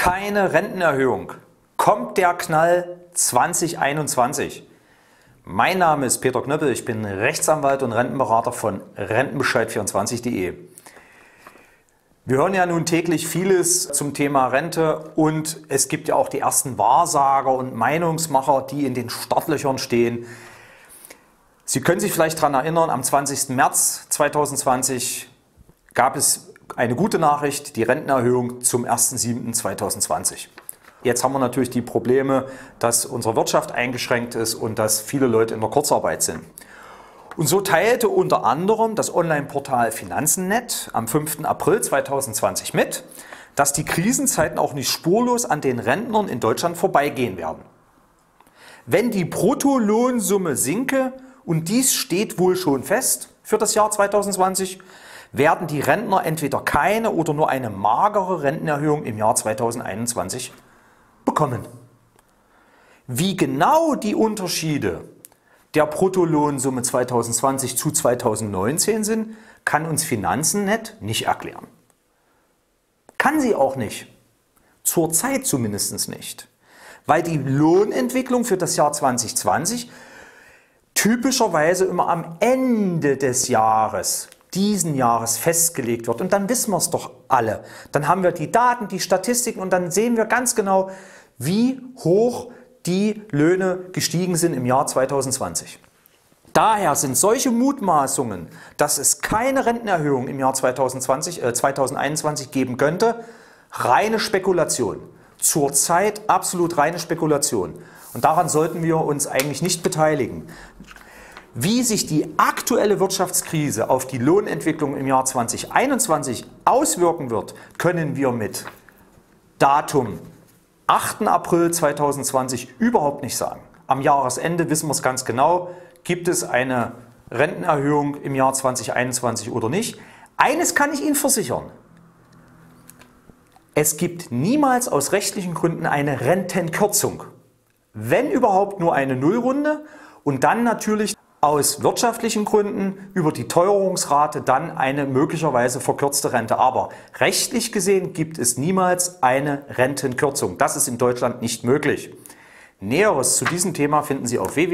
Keine Rentenerhöhung. Kommt der Knall 2021? Mein Name ist Peter Knöppel, ich bin Rechtsanwalt und Rentenberater von Rentenbescheid24.de. Wir hören ja nun täglich vieles zum Thema Rente und es gibt ja auch die ersten Wahrsager und Meinungsmacher, die in den Startlöchern stehen. Sie können sich vielleicht daran erinnern, am 20. März 2020 gab es eine gute Nachricht, die Rentenerhöhung zum 1.7.2020. Jetzt haben wir natürlich die Probleme, dass unsere Wirtschaft eingeschränkt ist und dass viele Leute in der Kurzarbeit sind. Und so teilte unter anderem das Online-Portal Finanzen.net am 5. April 2020 mit, dass die Krisenzeiten auch nicht spurlos an den Rentnern in Deutschland vorbeigehen werden. Wenn die Bruttolohnsumme sinke, und dies steht wohl schon fest für das Jahr 2020, werden die Rentner entweder keine oder nur eine magere Rentenerhöhung im Jahr 2021 bekommen. Wie genau die Unterschiede der Bruttolohnsumme 2020 zu 2019 sind, kann uns Finanzen.net nicht erklären. Kann sie auch nicht. Zurzeit zumindest nicht. Weil die Lohnentwicklung für das Jahr 2020 typischerweise immer am Ende des Jahres, diesen Jahres, festgelegt wird. Und dann wissen wir es doch alle. Dann haben wir die Daten, die Statistiken und dann sehen wir ganz genau, wie hoch die Löhne gestiegen sind im Jahr 2020. Daher sind solche Mutmaßungen, dass es keine Rentenerhöhung im Jahr 2021 geben könnte, reine Spekulation. Zurzeit absolut reine Spekulation. Und daran sollten wir uns eigentlich nicht beteiligen. Wie sich die aktuelle Wirtschaftskrise auf die Lohnentwicklung im Jahr 2021 auswirken wird, können wir mit Datum 8. April 2020 überhaupt nicht sagen. Am Jahresende wissen wir es ganz genau, gibt es eine Rentenerhöhung im Jahr 2021 oder nicht. Eines kann ich Ihnen versichern: Es gibt niemals aus rechtlichen Gründen eine Rentenkürzung. Wenn überhaupt nur eine Nullrunde und dann natürlich aus wirtschaftlichen Gründen über die Teuerungsrate dann eine möglicherweise verkürzte Rente. Aber rechtlich gesehen gibt es niemals eine Rentenkürzung. Das ist in Deutschland nicht möglich. Näheres zu diesem Thema finden Sie auf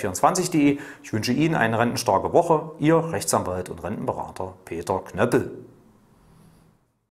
www.rentenbescheid24.de. Ich wünsche Ihnen eine rentenstarke Woche. Ihr Rechtsanwalt und Rentenberater Peter Knöppel.